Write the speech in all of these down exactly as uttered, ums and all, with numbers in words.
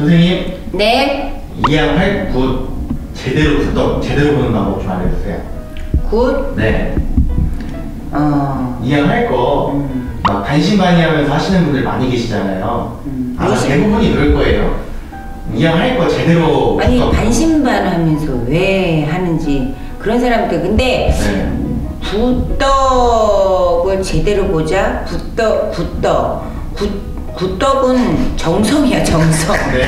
선생님. 네. 이양할 굿 제대로 굿 제대로 보는 방법 좀 알려주세요. 굿? 네. 어. 이양할 거 음. 막 반신반의하면서 하시는 분들 많이 계시잖아요. 음. 아마 대부분이 그럴 거예요. 이양할 거 제대로. 아니 굿 반신반하면서 왜 하는지 그런 사람들. 근데 네. 굿떡을 제대로 보자. 굿떡, 굿떡, 굿 굿떡은 정성이야, 정성. 네.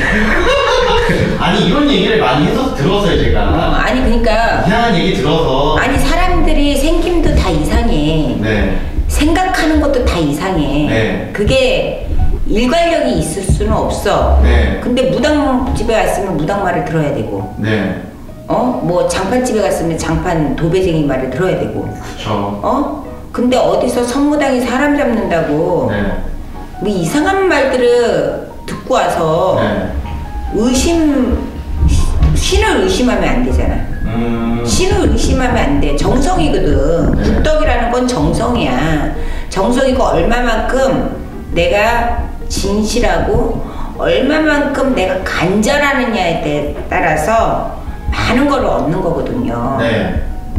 아니 이런 얘기를 많이 해서 들었어요 제가. 어, 아니 그러니까 이상한 얘기 들어서. 아니 사람들이 생김도 다 이상해. 네. 생각하는 것도 다 이상해. 네. 그게 일관력이 있을 수는 없어. 네. 근데 무당집에 갔으면 무당 말을 들어야 되고. 네. 어? 뭐 장판집에 갔으면 장판 도배쟁이 말을 들어야 되고. 그쵸. 어? 근데 어디서 선무당이 사람 잡는다고 네. 뭐 이상한 말들을 듣고 와서 네. 의심, 신을 의심하면 안 되잖아. 음. 신을 의심하면 안 돼. 정성이거든. 네. 굿떡이라는 건 정성이야. 정성이고 얼마만큼 내가 진실하고 얼마만큼 내가 간절하느냐에 따라서 많은 걸 얻는 거거든요. 네.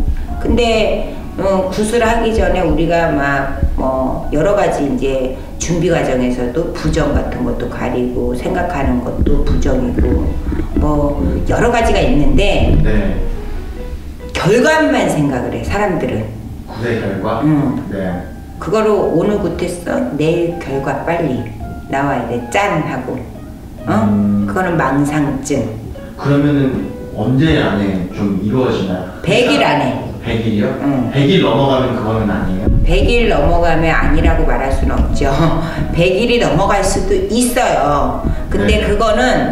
근데 어, 굿을 하기 전에 우리가 막 뭐 여러 가지 이제 준비 과정에서도 부정 같은 것도 가리고 생각하는 것도 부정이고 뭐 여러 가지가 있는데 네. 결과만 생각을 해 사람들은. 굿의 결과. 음. 네. 그거를 오늘 굿했어 내일 결과 빨리 나와야 돼. 짠 하고. 어? 음. 그거는 망상증. 그러면은 언제 안에 좀 이루어지나요? 백 일 안에. 백 일이요? 응. 백 일 넘어가면 그거는 아니에요? 백 일 넘어가면 아니라고 말할 수는 없죠. 백 일이 넘어갈 수도 있어요. 근데 네. 그거는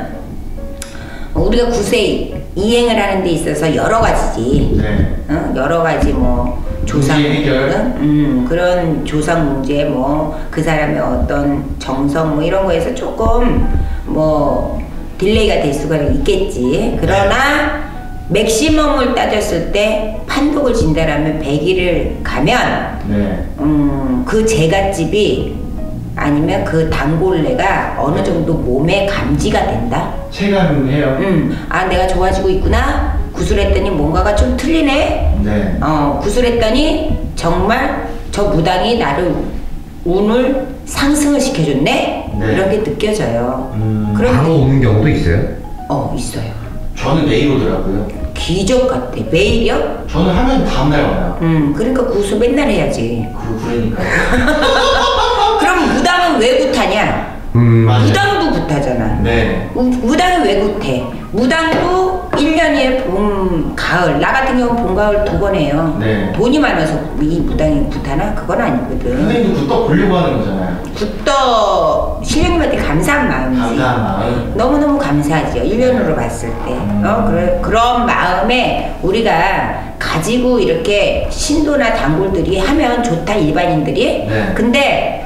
우리가 굿에 이행을 하는 데 있어서 여러 가지지. 네. 어? 여러 가지 뭐 조상 문제 해결. 음, 그런 조상 문제 뭐 그 사람의 어떤 정성 뭐 이런 거에서 조금 뭐 딜레이가 될 수가 있겠지. 그러나 맥시멈을 따졌을 때 판독을 진다라면 백 일을 가면 네. 음, 그 제갓집이 아니면 그 단골레가 어느 정도 몸에 감지가 된다. 체감해요? 음, 아 내가 좋아지고 있구나. 구슬했더니 뭔가가 좀 틀리네. 네. 어, 구슬했더니 정말 저 무당이 나를 운을 상승을 시켜줬네. 네. 이런 게 느껴져요. 음, 그런 바로 오는 경우도 있어요? 어 있어요. 저는 매일 오더라고요. 기적 같아. 매일이요? 저는 하면 다음날 와요. 음, 그러니까 구슬 맨날 해야지. 그, 그러니까요. 그럼 무당은 왜 굿하냐? 음, 맞아요. 무당도 굿하잖아. 네. 무, 무당은 왜 굿해? 무당도 일 년에 봄, 가을. 나 같은 경우는 봄, 가을 두 번 해요. 네. 돈이 많아서 이 무당이 굿하나? 그건 아니거든. 선생님도 굿떡 보려고 하는 거잖아요. 굿떡 신령님한테 감사한 마음이지. 감사한 마음. 너무너무 감사하죠. 일 년으로 봤을 때. 음. 어, 그래, 그런 마음에 우리가 가지고 이렇게 신도나 단골들이 하면 좋다, 일반인들이. 네. 근데,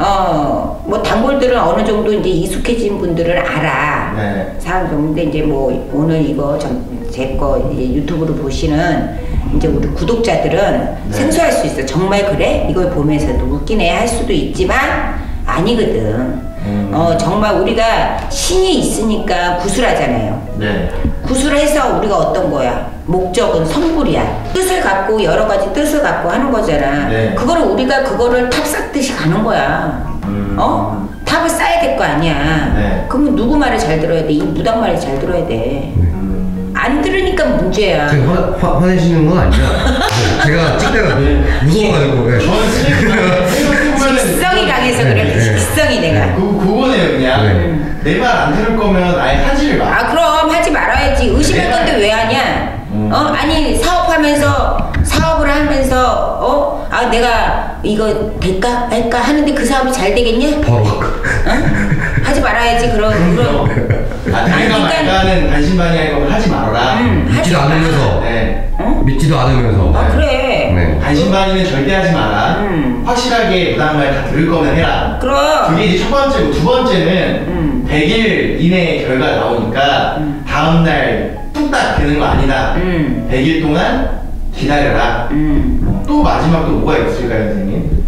어, 뭐 단골들은 어느 정도 이제 익숙해진 분들은 알아. 네. 사람 근데 이제 뭐 오늘 이거 제 거 유튜브로 보시는 이제 우리 구독자들은 네. 생소할 수 있어. 정말 그래? 이걸 보면서도 웃기네 할 수도 있지만 아니거든. 음. 어, 정말 우리가 신이 있으니까 구슬하잖아요. 네. 구슬해서 우리가 어떤 거야? 목적은 성불이야. 뜻을 갖고 여러 가지 뜻을 갖고 하는 거잖아. 네. 그거를 우리가 그거를 탑 쌓듯이 가는 거야. 음. 어? 탑을 쌓아야 될 거 아니야. 네. 그러면 누구 말을 잘 들어야 돼? 이 무당 말을 잘 들어야 돼. 음. 안 들으니까 문제야. 지금 화, 화, 화내시는 건 아니죠? 제가 찍다가 무서워가지고. 네. 저는 선생님 직성이 강해서 그래. 네, 네. 직성이 내가. 그, 그거네요 그냥. 네. 내 말 안 들을 거면 아예 하지를 마. 아 그럼 하지 말아야지. 의심할 내가- 건데 왜 하냐? 음. 어? 아니 사업하면서 사업을 하면서 어? 아 내가 이거 될까 할까 하는데 그 사업이 잘 되겠냐? 바로. 어? 하지 말아야지. 그런 그럼요. 그런. 아, 될까 그러니까- 말까는 반신반의할 거면 하지 말아라. 음, 하지 믿지도 마. 않으면서. 네. 어? 믿지도 않으면서. 아 그래. 네. 반신반의는 절대 하지 마라. 음. 확실하게 무당한 말 다 들을 거면 해라. 그럼. 그게 이제 첫 번째고, 두 번째는 음. 백 일 이내에 결과 나오니까 음. 다음날 뚝딱 되는 거 아니다. 음. 백 일 동안 기다려라. 음. 또 마지막 또 뭐가 있을까요, 선생님?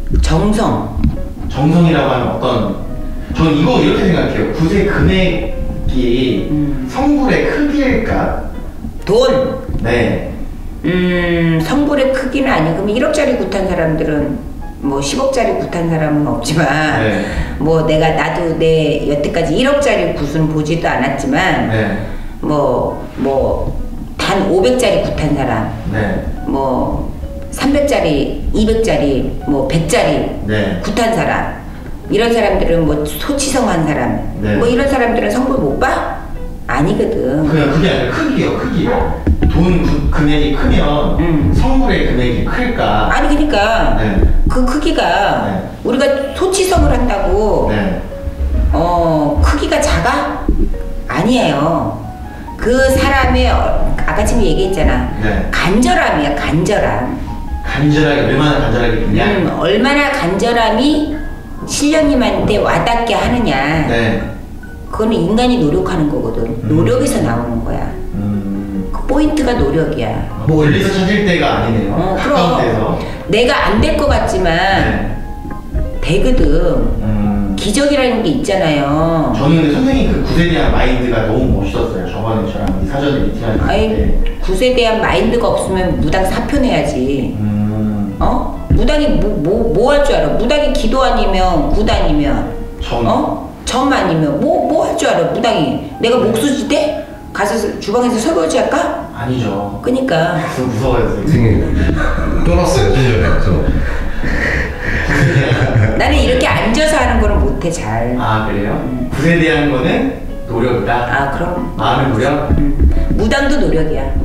정성. 정성이라고 하면 어떤, 전 이거 이렇게 생각해요. 굿의 금액 이익이 음. 성불의 크기일까? 돈. 네. 음, 성불의 크기는 아니고, 그럼 일억짜리 굿한 사람들은 뭐 십억짜리 굿한 사람은 없지만, 네. 뭐 내가 나도 내 여태까지 일억짜리 굿은 보지도 않았지만, 네. 뭐, 뭐, 단 오백짜리 굿한 사람, 네. 뭐, 삼백짜리, 이백짜리, 뭐, 백짜리 네. 굿한 사람, 이런 사람들은 뭐 소치성한 사람, 네. 뭐 이런 사람들은 성불 못 봐? 아니거든. 그냥 그게 아니라 크기요, 크기. 돈 그, 금액이 크면 음. 성불의 금액이 클까? 아니, 그러니까 네. 그 크기가 네. 우리가 소치성을 한다고 네. 어 크기가 작아? 아니에요. 그 사람의 어, 아까 지금 얘기했잖아. 네. 간절함이야, 간절함. 간절하게, 얼마나 간절하게 있냐? 음, 얼마나 간절함이 신령님한테 와닿게 하느냐. 네. 그거는 인간이 노력하는 거거든. 음. 노력에서 나오는 거야. 음. 그 포인트가 노력이야. 뭐 멀리서 찾을 때가 아니네요. 어, 가까운 데서. 그럼 내가 안 될 것 같지만 네. 되거든. 음. 기적이라는 게 있잖아요. 저는 근데 선생님 그 굿에 대한 마인드가 너무 멋있었어요. 저번에 저랑 이 사전에 미팅할 때. 아니, 굿에 대한 마인드가 없으면 무당 사표내야지. 음. 어? 무당이 뭐 뭐 뭐 할 줄 알아? 무당이 기도 아니면 굿 아니면 점. 어? 점 아니면 뭐 뭐 할 줄 알아? 무당이 내가 목수지 돼? 가서 주방에서 설거지 할까? 아니죠. 그니까 좀 무서워요, 선생님. 선생님 쫄았어요 좀 전에 저. 나는 이렇게 앉아서 하는 거는 못해 잘. 아, 그래요? 굿에 대한 거는 노력이다. 아 그럼 마음의 노력? 음, 무당도 노력이야.